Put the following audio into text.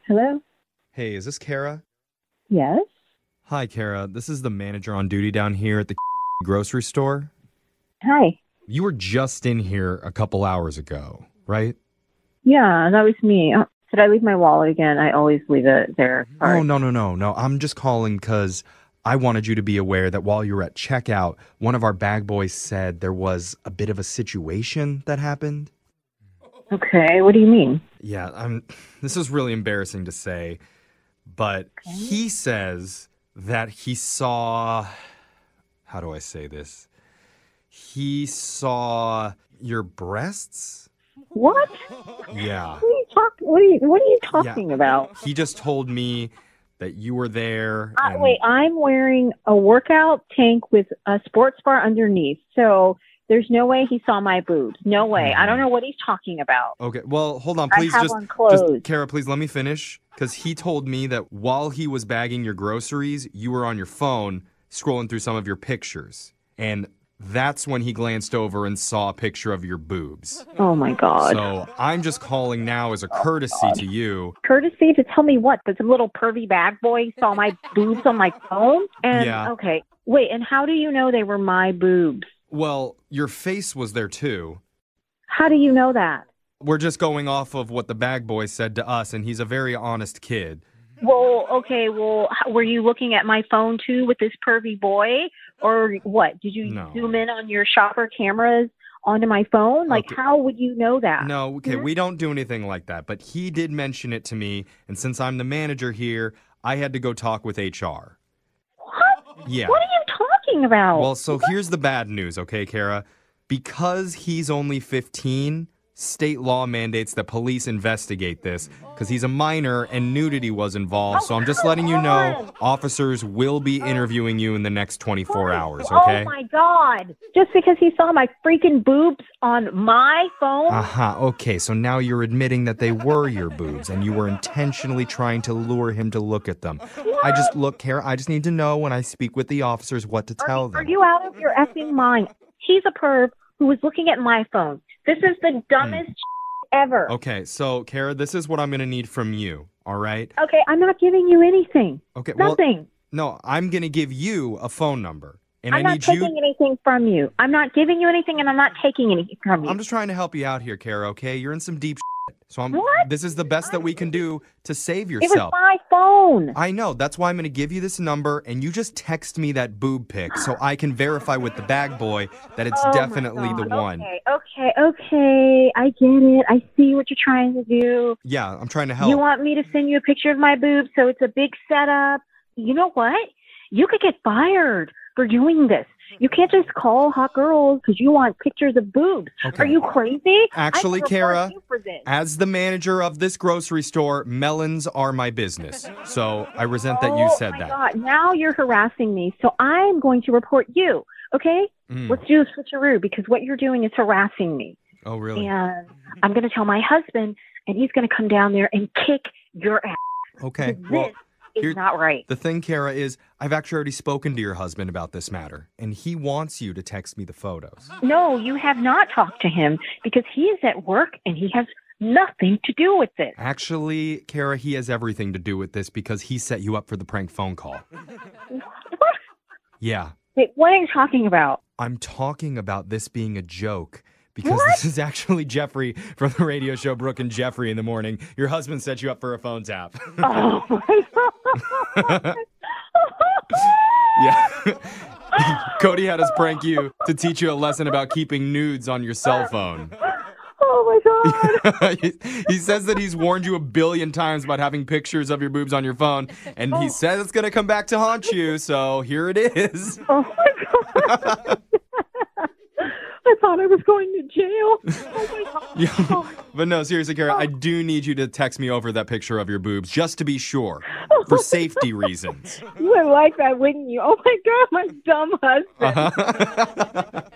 Hello? Hey, is this Kara? Yes? Hi, Kara. This is the manager on duty down here at the grocery store. Hi. You were just in here a couple hours ago, right? Yeah, that was me. Did I leave my wallet again? I always leave it there. Sorry. Oh, no. I'm just calling because I wanted you to be aware that while you were at checkout, one of our bag boys said there was a bit of a situation that happened. Okay, what do you mean? Yeah, this is really embarrassing to say, but he says that he saw, how do I say this? He saw your breasts? What? Yeah. What are you talking about? He just told me that you were there. Wait, I'm wearing a workout tank with a sports bar underneath, so there's no way he saw my boobs. No way. I don't know what he's talking about. Okay, well, hold on, please. I have on clothes. Kara, please let me finish. Because he told me that while he was bagging your groceries, you were on your phone scrolling through some of your pictures. And that's when he glanced over and saw a picture of your boobs. Oh, my God. So I'm just calling now as a courtesy to you. Courtesy to tell me what? This little pervy bag boy saw my boobs on my phone? And, Yeah. Okay. Wait, and how do you know they were my boobs? Well, your face was there too. How do you know that? We're just going off of what the bag boy said to us, and he's a very honest kid. Well, okay, were you looking at my phone too with this pervy boy? Or what? Did you zoom in on your shopper cameras onto my phone? Like, how would you know that? No, okay, we don't do anything like that, but he did mention it to me, and since I'm the manager here, I had to go talk with HR. What? Yeah. What are you talking about? Well, so here's the bad news, okay, Kara? Because he's only 15, state law mandates that police investigate this because he's a minor and nudity was involved. So I'm just letting you know officers will be interviewing you in the next 24 hours, okay? Oh, my God. Just because he saw my freaking boobs on my phone? Okay, so now you're admitting that they were your boobs and you were intentionally trying to lure him to look at them. Look, Kara, I just need to know when I speak with the officers what to tell them. Are you out of your effing mind? He's a perv who was looking at my phone. This is the dumbest ever. Okay, so, Kara, this is what I'm going to need from you, all right? Okay, I'm not giving you anything. Okay, Nothing. No, I'm going to give you a phone number. And I'm not taking anything from you. I'm not giving you anything, and I'm not taking anything from you. I'm just trying to help you out here, Kara, okay? You're in some deep shit. So What? This is the best that we can do to save It yourself. was my phone. I know. That's why I'm going to give you this number, and you just text me that boob pic so I can verify with the bag boy that it's definitely the one. Okay. I get it. I see what you're trying to do. Yeah, I'm trying to help. You want me to send you a picture of my boobs so it's a big setup? You know what? You could get fired for doing this. You can't just call hot girls because you want pictures of boobs. Okay. Are you crazy? Actually, I can Kara, report you for this. as the manager of this grocery store, melons are my business. So I resent that you said that. Oh, my God. Now you're harassing me, so I'm going to report you, okay? Let's do a switcheroo because what you're doing is harassing me. Oh, really? And I'm going to tell my husband, and he's going to come down there and kick your ass. Okay, This is not right. The thing, Kara, is I've actually already spoken to your husband about this matter, and he wants you to text me the photos. No, you have not talked to him because he is at work and he has nothing to do with this. Actually, Kara, he has everything to do with this because he set you up for the prank phone call. What? Yeah. Wait, what are you talking about? I'm talking about this being a joke. Because this is actually Jeffrey from the radio show Brooke and Jeffrey in the Morning. Your husband set you up for a phone tap. Oh, my God. Yeah. Cody had us prank you to teach you a lesson about keeping nudes on your cell phone. Oh, my God. He says that he's warned you 1 billion times about having pictures of your boobs on your phone, and he says it's going to come back to haunt you, so here it is. Oh, my God. I thought I was going to jail. Oh, my God. Yeah. But no, seriously, Kara, I do need you to text me over that picture of your boobs, just to be sure, for safety reasons. You would like that, wouldn't you? Oh, my God, my dumb husband. Uh-huh.